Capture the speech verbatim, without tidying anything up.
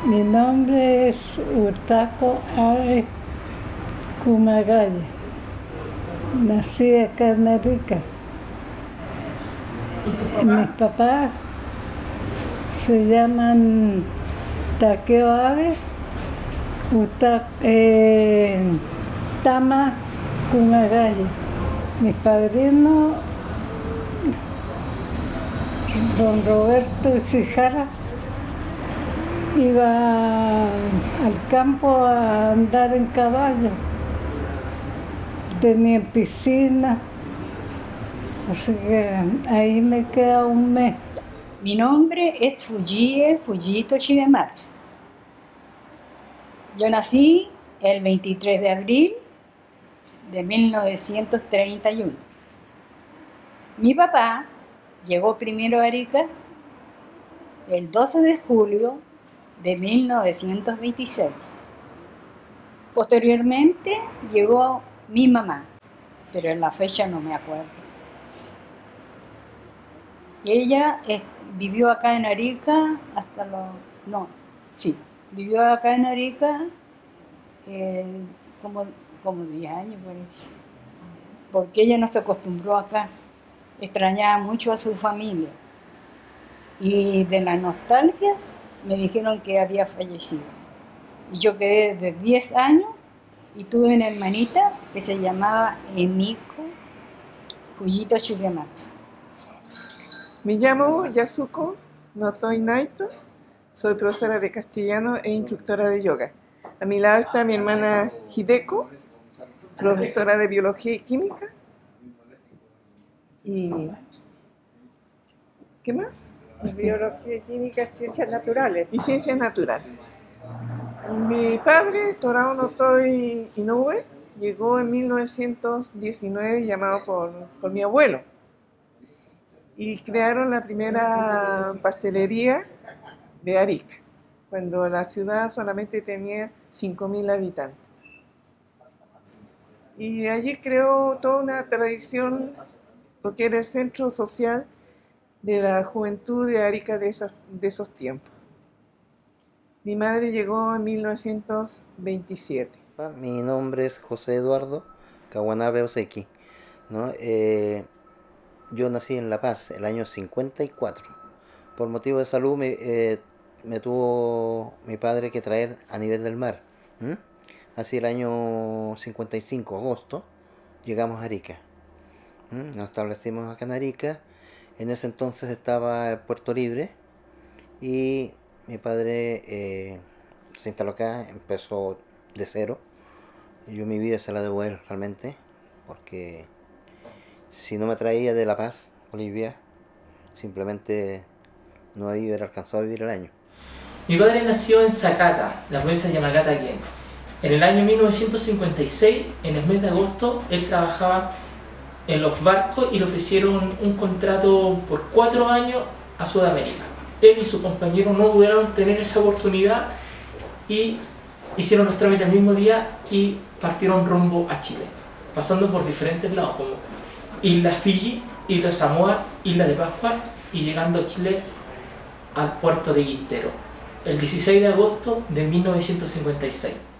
Mi nombre es Urtaco Abe Kumagaya. Nací acá en Arica. Mis papás se llaman Takeo Abe, Uta, eh, Tama Kumagaya. Mis padrinos, don Roberto Isijara, iba al campo a andar en caballo. Tenía piscina, así que ahí me queda un mes. Mi nombre es Fujie Fujito Shigematsu. Yo nací el veintitrés de abril de mil novecientos treinta y uno. Mi papá llegó primero a Arica el doce de julio de mil novecientos veintiséis. Posteriormente llegó mi mamá, pero en la fecha no me acuerdo. Ella eh, vivió acá en Arica hasta los... no, sí, vivió acá en Arica eh, como, como diez años por eso. Porque ella no se acostumbró acá, extrañaba mucho a su familia. Y de la nostalgia me dijeron que había fallecido. Y yo quedé de diez años y tuve una hermanita que se llamaba Emiko Fujito Shigematsu. Me llamo Yasuko Notoi Naito, soy profesora de castellano e instructora de yoga. A mi lado está mi hermana Hideko, profesora de biología y química. ¿Y qué más? Biología y química, ciencias naturales. Y ciencias naturales. Mi padre, Torao Notoi Inoue, llegó en mil novecientos diecinueve llamado por, por mi abuelo. Y crearon la primera pastelería de Arica, cuando la ciudad solamente tenía cinco mil habitantes. Y allí creó toda una tradición, porque era el centro social de la juventud de Arica de esos, de esos tiempos. Mi madre llegó en mil novecientos veintisiete. Mi nombre es José Eduardo Kawanabe Oseki, ¿no? Eh, yo nací en La Paz el año cincuenta y cuatro. Por motivo de salud me, eh, me tuvo mi padre que traer a nivel del mar. ¿Mm? Así el año cincuenta y cinco, agosto, llegamos a Arica. ¿Mm? Nos establecimos acá en Arica. En ese entonces estaba Puerto Libre y mi padre eh, se instaló acá, empezó de cero. Yo mi vida se la debo a él realmente, porque si no me traía de La Paz, Bolivia, simplemente no había alcanzado a vivir el año. Mi padre nació en Sakata, la provincia de Yamagata-Ken. En el año mil novecientos cincuenta y seis, en el mes de agosto, él trabajaba en los barcos y le ofrecieron un contrato por cuatro años a Sudamérica. Él y su compañero no pudieron tener esa oportunidad y hicieron los trámites el mismo día y partieron rumbo a Chile, pasando por diferentes lados como Isla Fiji, Isla Samoa, Isla de Pascua y llegando a Chile al puerto de Quintero el dieciséis de agosto de mil novecientos cincuenta y seis.